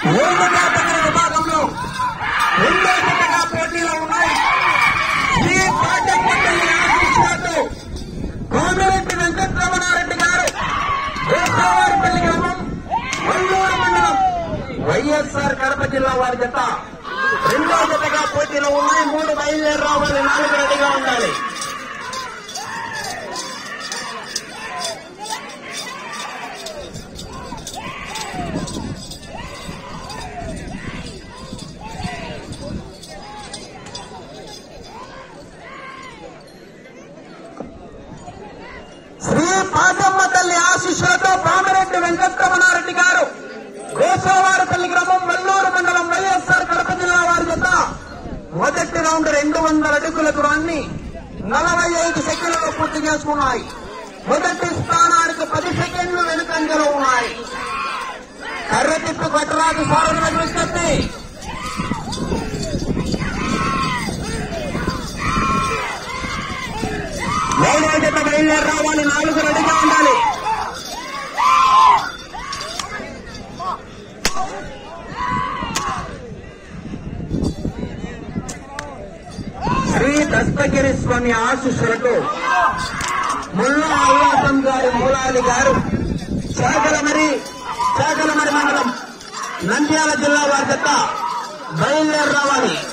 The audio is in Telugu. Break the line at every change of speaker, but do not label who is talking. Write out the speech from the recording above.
విభాగంలో రెండో జతగా పోటీలో ఉన్నాయి. శ్రీ పాటపల్లి ఆశీస్సులతో కోమిరెడ్డి వెంకటరమణారెడ్డి గారు గోసావారిపల్లి గ్రామం వల్లూరు మండలం వైఎస్ఆర్ కడప జిల్లా వారి జత రెండో జతగా పోటీలో ఉన్నాయి. 3 బయలుదేరి రావాలి, 4 రెడీగా ఉండాలి. శ్రీ పాటమ్మ తల్లి ఆశీస్సులతో కోమిరెడ్డి వెంకటరమణారెడ్డి గారు గోసావారిపల్లి గ్రామం వల్లూరు మండలం వైఎస్ఆర్ కడప జిల్లా వారి జత మొదటి రౌండ్ 200 అడుగుల దూరాన్ని 45 సెకండ్లలో పూర్తి చేసుకున్నాయి. మొదటి స్థానానికి 10 సెకండ్లు వెనుకంజలో ఉన్నాయి. కర్రతిప్పు కొట్టరాజు సారథుల విజ్ఞప్తి. మూడో జత బయలుదేరి రావాలి, 4 రెడీగా ఉండాలి. శ్రీ దస్తగిరి స్వామి ఆశీస్సులతో ముల్లా అల్లాసం గారి మూలాలి గారు చాకలమరి మండలం నంద్యాల జిల్లా వారి జత బయలుదేరి రావాలి.